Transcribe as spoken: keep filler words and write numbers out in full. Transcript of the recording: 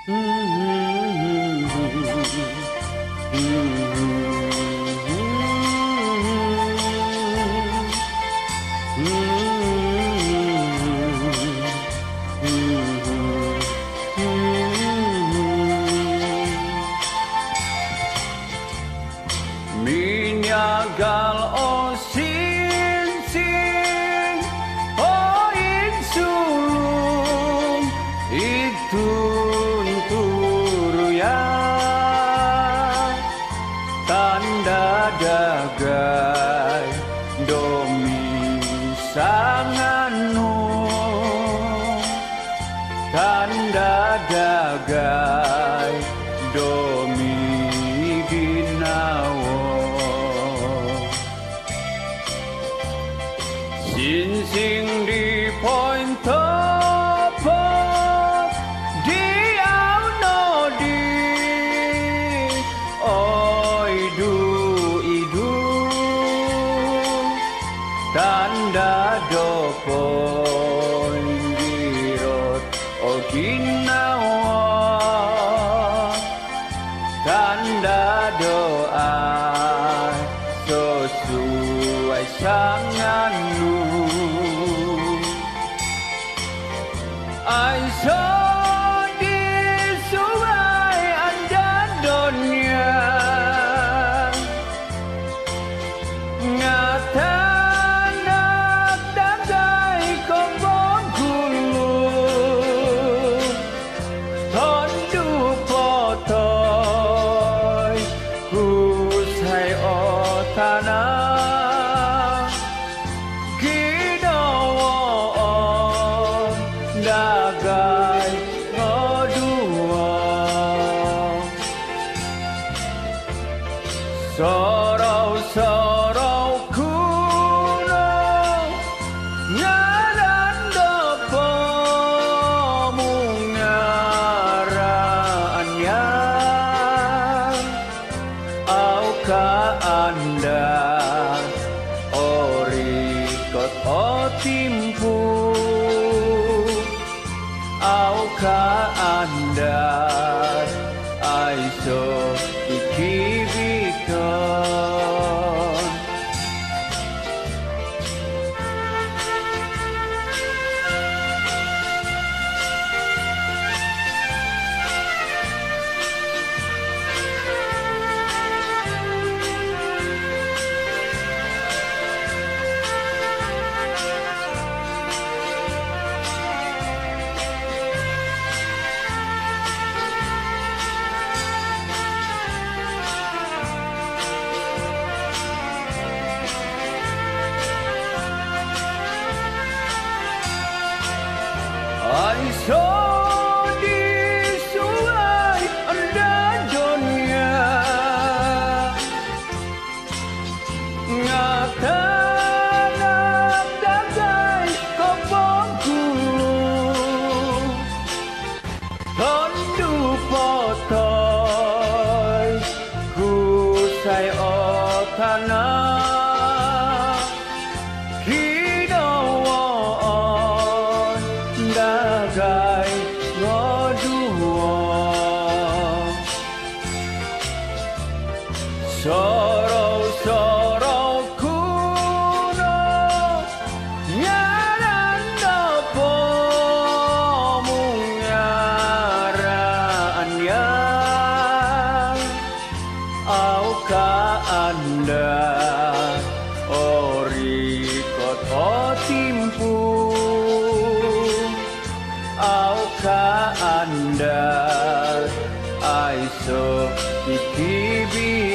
Minyagal o sinsing o insulung itun turuya tanda dagai domi sanganu tanda dagai domi ginawo sinsing di point top di auno di oi du idu tanda dopo ingirot okinawa tanda doa sesuai sanganmu aiso disuai anda dunia ngatanak dagai kobong gulu tondu potoy kusai otana dagai ngodua sorau-sorau kuno ngaran dopo mungaraannya auka anda ori kot otimpu auka anda aiso ikibikon aiso disuai anda dunia ngatanak dagai kobong gulu tondu potoy kusai otana dagai ngodua sorau-sorau kuno nyaran dopo mungaraannya auka anda ori kot otimpu auka anda aiso ikibi